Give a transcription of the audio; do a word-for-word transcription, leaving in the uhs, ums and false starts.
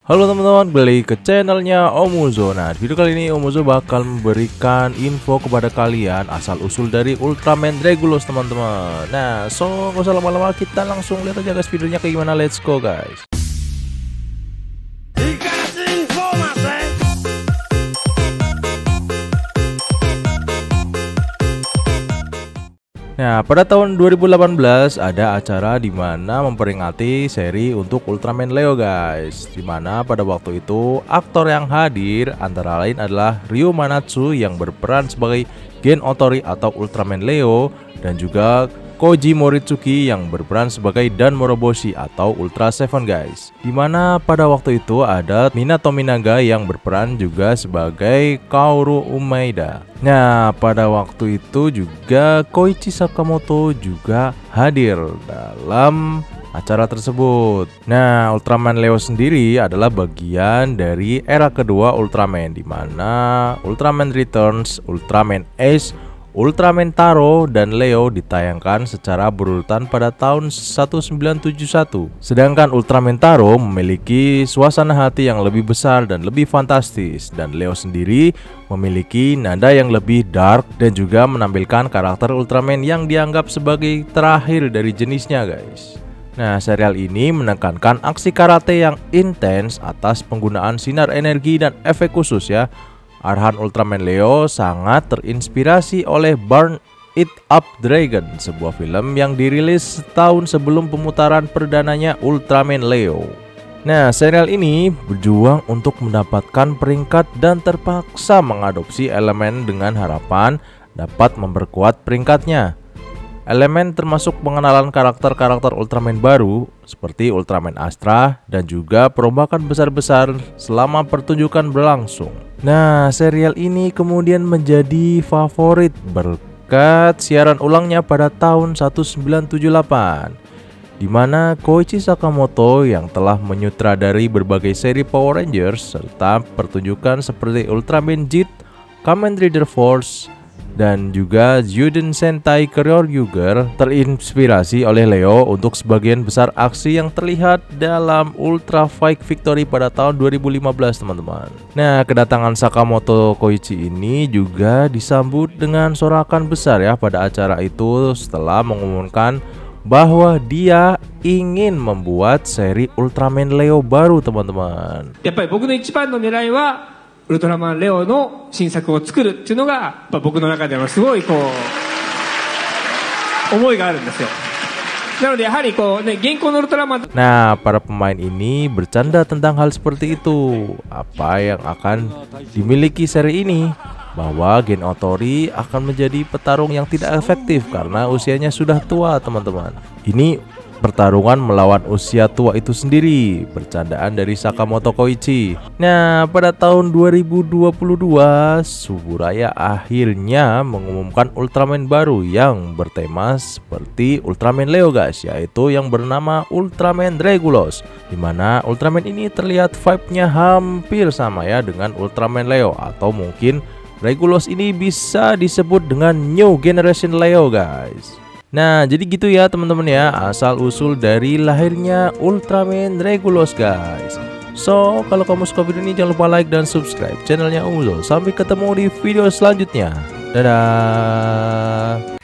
Halo teman-teman, balik ke channelnya Omuzo. Nah, di video kali ini Omuzo bakal memberikan info kepada kalian asal usul dari Ultraman Regulus teman-teman. Nah, so gak usah lama-lama, kita langsung lihat aja guys videonya kayak gimana. Let's go guys. Nah, pada tahun dua ribu delapan belas ada acara di mana memperingati seri untuk Ultraman Leo guys. Di mana pada waktu itu aktor yang hadir antara lain adalah Ryu Manatsu yang berperan sebagai Gen Otori atau Ultraman Leo, dan juga Koji Moritsuki yang berperan sebagai Dan Moroboshi atau Ultra Seven guys. Dimana pada waktu itu ada Minato Minaga yang berperan juga sebagai Kaoru Umaida. Nah, pada waktu itu juga Koichi Sakamoto juga hadir dalam acara tersebut. Nah, Ultraman Leo sendiri adalah bagian dari era kedua Ultraman, di mana Ultraman Returns, Ultraman Ace, Ultraman Taro, dan Leo ditayangkan secara berurutan pada tahun seribu sembilan ratus tujuh puluh satu. Sedangkan Ultraman Taro memiliki suasana hati yang lebih besar dan lebih fantastis, dan Leo sendiri memiliki nada yang lebih dark dan juga menampilkan karakter Ultraman yang dianggap sebagai terakhir dari jenisnya guys. Nah, serial ini menekankan aksi karate yang intens atas penggunaan sinar energi dan efek khusus ya. Arahan Ultraman Leo sangat terinspirasi oleh Burn It Up Dragon, sebuah film yang dirilis setahun sebelum pemutaran perdananya Ultraman Leo. Nah, serial ini berjuang untuk mendapatkan peringkat dan terpaksa mengadopsi elemen dengan harapan dapat memperkuat peringkatnya. Elemen termasuk pengenalan karakter-karakter Ultraman baru seperti Ultraman Astra dan juga perombakan besar-besar selama pertunjukan berlangsung. Nah, serial ini kemudian menjadi favorit berkat siaran ulangnya pada tahun seribu sembilan ratus tujuh puluh delapan, di mana Koichi Sakamoto yang telah menyutradari berbagai seri Power Rangers serta pertunjukan seperti Ultraman Jet, Kamen Rider Force, dan juga Juden Sentai Kyoryuger terinspirasi oleh Leo untuk sebagian besar aksi yang terlihat dalam Ultra Fight Victory pada tahun dua ribu lima belas teman-teman. Nah, kedatangan Sakamoto Koichi ini juga disambut dengan sorakan besar ya pada acara itu setelah mengumumkan bahwa dia ingin membuat seri Ultraman Leo baru teman-teman. ウルトラマンレオの新作を作るっていうのがやっぱ僕の中ではすごいこう思いがあるんですよ。なのでやはりこうね現行のウルトラマン Nah, para pemain ini bercanda tentang hal seperti itu. Apa yang akan dimiliki seri ini? Bahwa Gen Otori akan menjadi petarung yang tidak efektif karena usianya sudah tua teman-teman. Ini pertarungan melawan usia tua itu sendiri, bercandaan dari Sakamoto Koichi. Nah, pada tahun dua ribu dua puluh dua Suburaya akhirnya mengumumkan Ultraman baru yang bertema seperti Ultraman Leo guys, yaitu yang bernama Ultraman Regulus, dimana Ultraman ini terlihat vibe-nya hampir sama ya dengan Ultraman Leo, atau mungkin Regulus ini bisa disebut dengan New Generation Leo guys. Nah, jadi gitu ya teman-teman ya, asal usul dari lahirnya Ultraman Regulus guys. So, kalau kamu suka video ini jangan lupa like dan subscribe channelnya Omuzo. Sampai ketemu di video selanjutnya. Dadah.